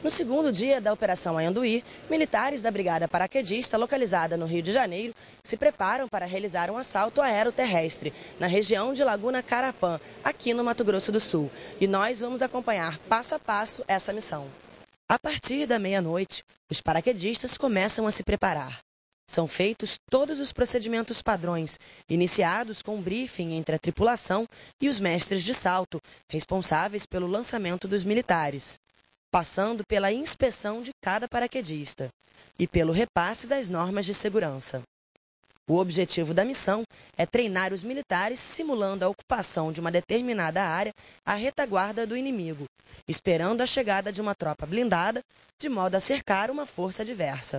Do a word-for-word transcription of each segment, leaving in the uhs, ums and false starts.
No segundo dia da Operação Anhanduí, militares da Brigada Paraquedista, localizada no Rio de Janeiro, se preparam para realizar um assalto aeroterrestre na região de Laguna Carapã, aqui no Mato Grosso do Sul. E nós vamos acompanhar passo a passo essa missão. A partir da meia-noite, os paraquedistas começam a se preparar. São feitos todos os procedimentos padrões, iniciados com um briefing entre a tripulação e os mestres de salto, responsáveis pelo lançamento dos militares, passando pela inspeção de cada paraquedista e pelo repasse das normas de segurança. O objetivo da missão é treinar os militares simulando a ocupação de uma determinada área à retaguarda do inimigo, esperando a chegada de uma tropa blindada, de modo a cercar uma força adversa.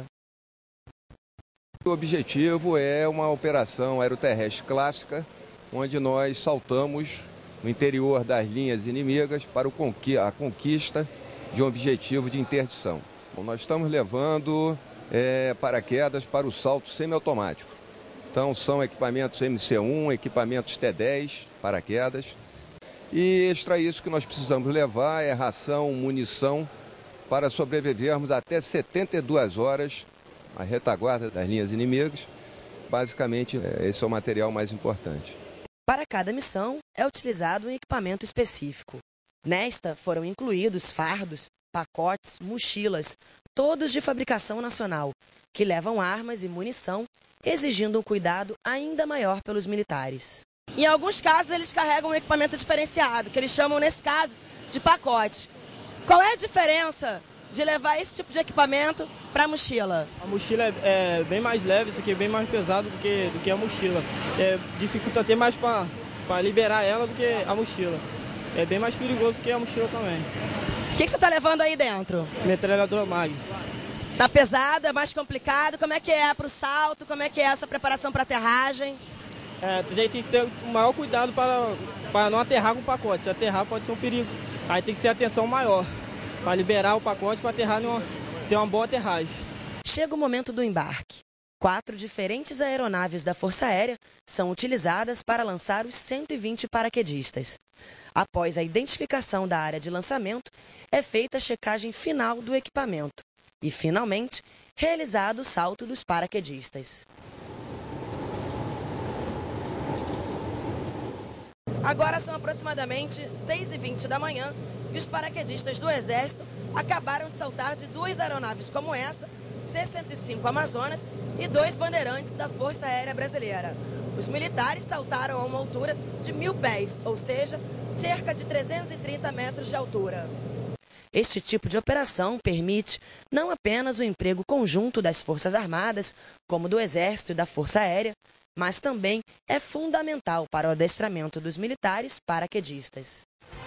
O objetivo é uma operação aeroterrestre clássica, onde nós saltamos no interior das linhas inimigas para a conquista de um objetivo de interdição. Bom, nós estamos levando é, paraquedas para o salto semiautomático. Então são equipamentos M C um, equipamentos T dez, paraquedas. E extra isso que nós precisamos levar é ração, munição, para sobrevivermos até setenta e duas horas à retaguarda das linhas inimigas. Basicamente, esse é o material mais importante. Para cada missão, é utilizado um equipamento específico. Nesta foram incluídos fardos, pacotes, mochilas, todos de fabricação nacional, que levam armas e munição, exigindo um cuidado ainda maior pelos militares. Em alguns casos, eles carregam um equipamento diferenciado, que eles chamam, nesse caso, de pacote. Qual é a diferença de levar esse tipo de equipamento para a mochila? A mochila é, é bem mais leve, isso aqui é bem mais pesado do que, do que a mochila. É, dificulta até mais para liberar ela do que a mochila. É bem mais perigoso que a mochila também. O que, que você está levando aí dentro? Metralhadora Mag. Tá pesado, é mais complicado? Como é que é para o salto? Como é que é essa preparação para aterragem? É, tem que ter o maior cuidado para, para não aterrar com o pacote. Se aterrar pode ser um perigo. Aí tem que ser atenção maior para liberar o pacote para aterrar numa, ter uma boa aterragem. Chega o momento do embarque. Quatro diferentes aeronaves da Força Aérea são utilizadas para lançar os cento e vinte paraquedistas. Após a identificação da área de lançamento, é feita a checagem final do equipamento e, finalmente, realizado o salto dos paraquedistas. Agora são aproximadamente seis e vinte da manhã e os paraquedistas do Exército acabaram de saltar de duas aeronaves como essa, C cento e cinco Amazonas e dois bandeirantes da Força Aérea Brasileira. Os militares saltaram a uma altura de mil pés, ou seja, cerca de trezentos e trinta metros de altura. Este tipo de operação permite não apenas o emprego conjunto das Forças Armadas, como do Exército e da Força Aérea, mas também é fundamental para o adestramento dos militares paraquedistas.